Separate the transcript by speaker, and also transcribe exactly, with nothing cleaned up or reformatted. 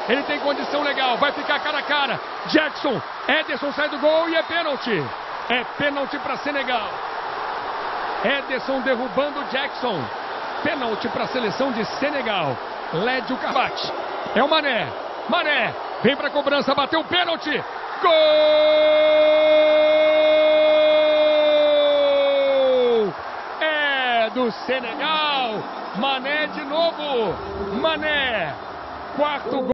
Speaker 1: Ele tem condição legal, vai ficar cara a cara. Jackson, Ederson sai do gol e é pênalti. É pênalti para Senegal. Ederson derrubando Jackson. Pênalti para a seleção de Senegal. Lédio Carbate. É o Mané. Mané vem para a cobrança, bateu o pênalti. Gol! É do Senegal. Mané de novo. Mané. Quarto gol.